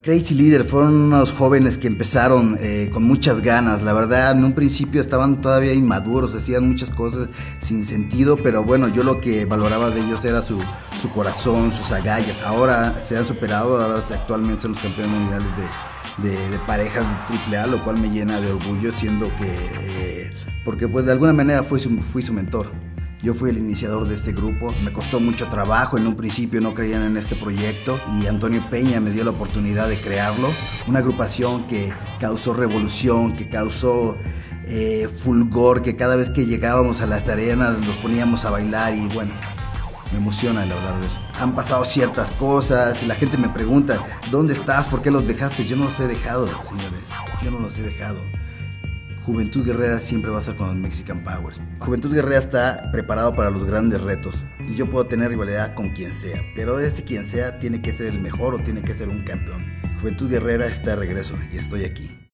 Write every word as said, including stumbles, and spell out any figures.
Crazy Leader fueron unos jóvenes que empezaron eh, con muchas ganas. La verdad, en un principio estaban todavía inmaduros, hacían muchas cosas sin sentido, pero bueno, yo lo que valoraba de ellos era su, su corazón, sus agallas. Ahora se han superado, ahora actualmente son los campeones mundiales de, de, de parejas de triple A, lo cual me llena de orgullo, siendo que, eh, porque pues de alguna manera fui su, fui su mentor. Yo fui el iniciador de este grupo, me costó mucho trabajo, en un principio no creían en este proyecto y Antonio Peña me dio la oportunidad de crearlo. Una agrupación que causó revolución, que causó eh, fulgor, que cada vez que llegábamos a las arenas los poníamos a bailar y bueno, me emociona el hablar de eso. Han pasado ciertas cosas y la gente me pregunta, ¿dónde estás? ¿Por qué los dejaste? Yo no los he dejado, señores, yo no los he dejado. Juventud Guerrera siempre va a estar con los Mexican Powers. Juventud Guerrera está preparado para los grandes retos y yo puedo tener rivalidad con quien sea, pero este quien sea tiene que ser el mejor o tiene que ser un campeón. Juventud Guerrera está de regreso y estoy aquí.